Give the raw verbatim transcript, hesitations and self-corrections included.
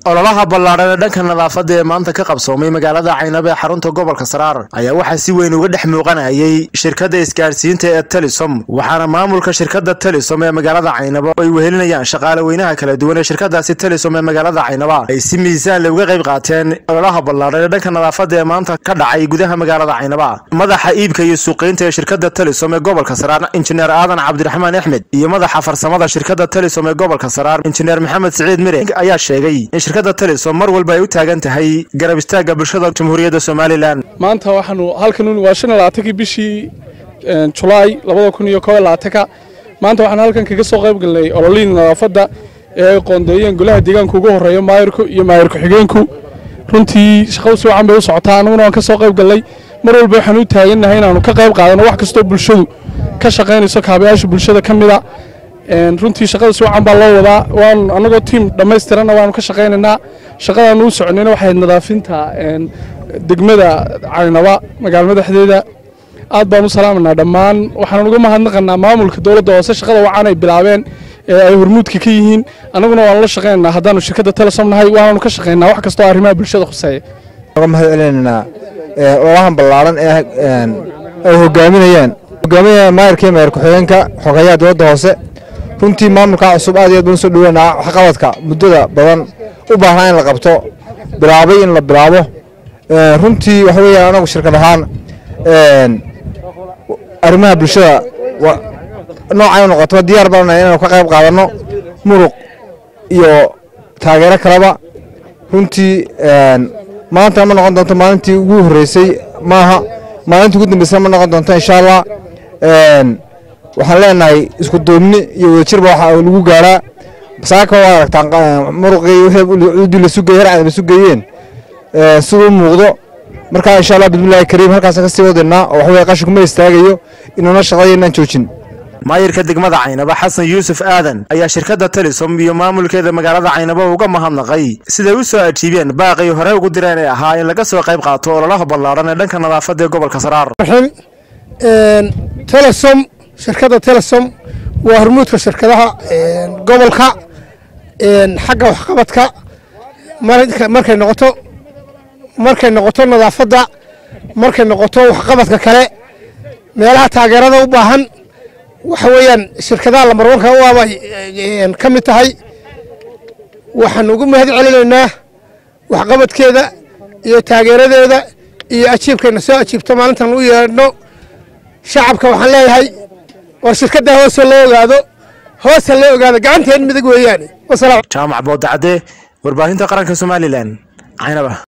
ololaha ballaaran ee dhanka nadaafadda ee maanta ka qabsoomay magaalada Caynaba ee xarunta gobolka Saraar ayaa waxa si weyn uga dhex muuqanayay shirkadda isgaarsiinta ee Telesom waxaana maamulka shirkadda Telesom ee magaalada Caynaba ay wehelinayaan shaqaale weynaha kala duwan ee shirkadaasi Telesom ee magaalada Caynaba ay si miisaan leh uga qayb qaateen ololaha ballaaran ee dhanka nadaafadda ee maanta ka dhacay gudaha magaalada Caynaba madaxa iibka iyo suuqeynta ee shirkadda Telesom ee gobolka Saraar injineer Aadan Cabdiraxmaan Axmed iyo madaxa farsamada shirkadda Telesom ee gobolka Saraar injineer Maxamed Saciid Mire ayaa sheegay shirkadda Telesom mar walba ay u taagan tahay garab istaaga bulshada Jamhuuriyadda Soomaaliland maanta waxaanu halkan waa shan iyo labaatan bishii July laba kun iyo kow iyo labaatan maanta waxaan halkan kaga soo qayb galnay ololiin nadaafadda ee qoondeeyeen golaha deegaanka ugu horeeyo maayirku iyo maayirku xigeenku runtii shaqo si wacan bay u socotaa anaguna waan ka soo qayb galnay mar walba waxaan u taaganahay inaanu ka qayb qaadano wax kasta bulshadu ka shaqeynayso kaabayaasha bulshada kamida runtii shaqada si wacan baa loo wadaa waan anagoo team dhamaystiran waan ka shaqeynaynaa shaqadan uu soconayna waxay nadaafinta degmada Caynaba magaalada madaxdeeda aad baan u salaamanaa dhammaan waxaan uga mahadnaqanaa maamulka dawladda hoose shaqada wacan ay bilaabeen ee ay hormuudka ka yihiin anaguna waan la shaqeynaa haddaanu shirkadda Telesom nahay waanu ka shaqeynaa wax kasta oo arrimaha bulshada khuseeya uga mahadcelinaa ee olahan ballaaran ee ay hogaaminayaan hogaaminaya maayirka maayir ku xigeenka xogayaha dawladda hoose runtii maamulka cusub aad iyo aad baan soo dhaweynaa wax qabadka muddada badan u baahan in la qabto bilaabay in la bilaabo ee runtii wax weeyaan anagu shirkad ahaan ee arrimaha bulshada noocan noqoto diyaar baan inaan ka qayb qaadano muruq iyo taageero kalaba runtii ee maanta ma noqon doonto maalintii ugu horeysay maaha maalintii ugu dambeysay ma noqon doonto insha Allah ee waxaan leenahay isku duubni iyo wadajir waxa lagu gaaraa saaka waa aragtaan muruqii wixii la sugay harcad la sugayeen ee sidoo muuqdo marka insha Allah bismillaah kariim halkaas ka sii wadana oo wax way qashku ma istaagayo inuu shaqadeena joojin maayirka degmada Caynaba Xasan Yuusuf Aadan ayaa shirkadda Telesom iyo maamulkeeda magaalada Caynaba uga mahadnaqay sida uu soo ajiibeen baaqi hore ugu direen ee ahaa in laga soo qayb qaato ololaha ballaaran ee dhanka nadaafadda ee gobolka Saraar ee Telesom shirkadda Telesom waa hormuudka shirkadaha gobolka een xagga wax qabadka markay noqoto markay noqoto nadaafadda markay noqoto wax qabadka kale meelaha taageerada u baahan waxa weeyaan shirkadaha la marwanka u ah een kamid tahay waxaan ugu mahadcelinaynaa wax qabadkeeda iyo taageeradeeda iyo ajiibkeena soo ajiibto maalintan u yeedhno shacabka waxaan leeyahay war shirkadda hoos loo ogaado hoos loo ogaado gacanteen midig weeyaan wasalaam jaamac boodacade warbaahinta qaranka Soomaaliland Caynaba.